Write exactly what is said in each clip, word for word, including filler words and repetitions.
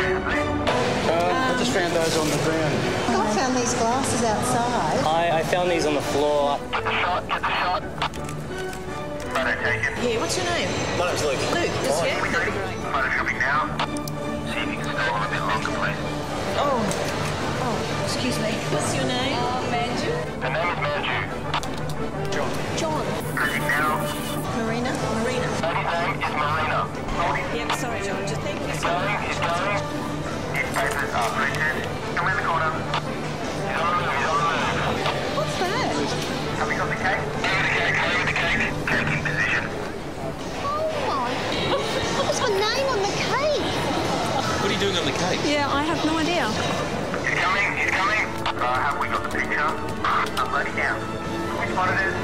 I just found those on the ground. I found these glasses outside. I, I found these on the floor. Get the shot, get the shot. Photo taken. Yeah, what's your name? My name's Luke. Luke, just yeah, that'd be great. Photoshopping now. See if you can stay on a bit longer, please. Oh, oh, excuse me. What's your name? Uh, Manju. The name is Manju. John. John. Tracking now. Marina. Marina. Lady's name is Marina. Holding. Yeah, sorry, John. Just thank you He's so going, much. he's going. His papers are printed. Come in the corner. He's on the move, he's on the move. What's that? Have we got the cake? Over the cake, over the cake. Cake in position. Oh my! What was my name on the cake? What are you doing on the cake? Yeah, I have no idea. He's coming, he's coming. Uh, have we got the picture? Uploading now. Which one it is?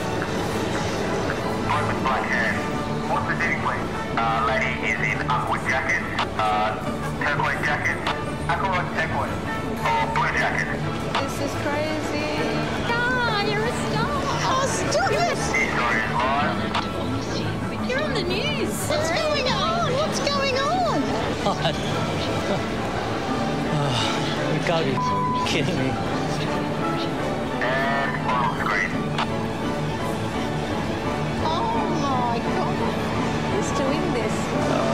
Bloke with black hair. What's the fitting, please? Uh, lady is in aqua jacket, uh, turquoise jacket, aqua turquoise, or blue jacket. This is crazy. God, you're a star. Oh, stop it! The story is live. You're on the news. What's going on? What's going on? God. Oh, you gotta be kidding me. And on screen. Oh my God. Who's doing this? Uh,